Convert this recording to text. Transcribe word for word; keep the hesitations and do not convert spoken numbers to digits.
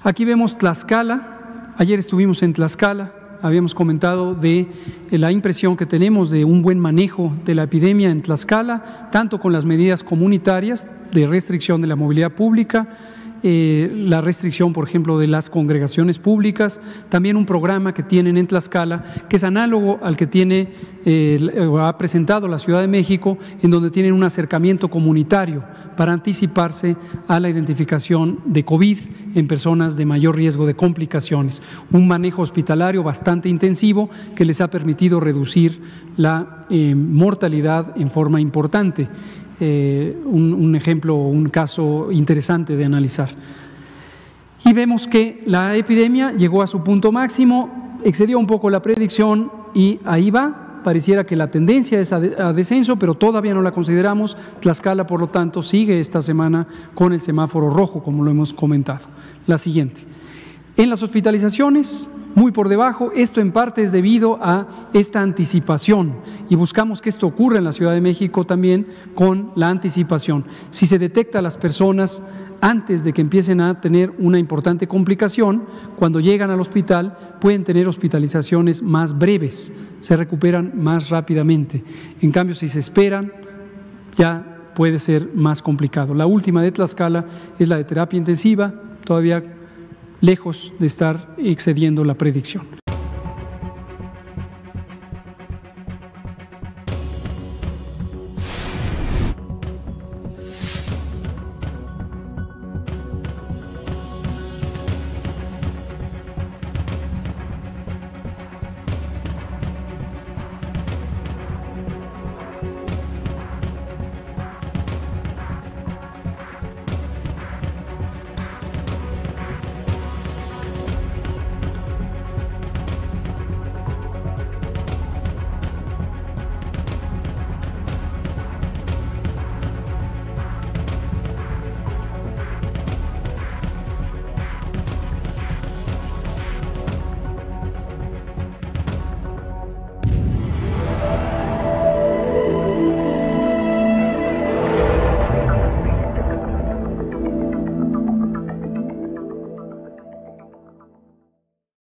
Aquí vemos Tlaxcala. Ayer estuvimos en Tlaxcala. Habíamos comentado de la impresión que tenemos de un buen manejo de la epidemia en Tlaxcala, tanto con las medidas comunitarias de restricción de la movilidad pública, eh, la restricción, por ejemplo, de las congregaciones públicas, también un programa que tienen en Tlaxcala que es análogo al que tiene, eh, ha presentado la Ciudad de México, en donde tienen un acercamiento comunitario para anticiparse a la identificación de COVID en personas de mayor riesgo de complicaciones. Un manejo hospitalario bastante intensivo que les ha permitido reducir la eh, mortalidad en forma importante. Eh, un, un ejemplo, un caso interesante de analizar. Y vemos que la epidemia llegó a su punto máximo, excedió un poco la predicción y ahí va. Pareciera que la tendencia es a, de, a descenso, pero todavía no la consideramos. Tlaxcala, por lo tanto, sigue esta semana con el semáforo rojo, como lo hemos comentado. La siguiente. En las hospitalizaciones, muy por debajo, esto en parte es debido a esta anticipación y buscamos que esto ocurra en la Ciudad de México también con la anticipación. Si se detecta a las personas antes de que empiecen a tener una importante complicación, cuando llegan al hospital pueden tener hospitalizaciones más breves, se recuperan más rápidamente. En cambio, si se esperan, ya puede ser más complicado. La última de Tlaxcala es la de terapia intensiva, todavía lejos de estar excediendo la predicción.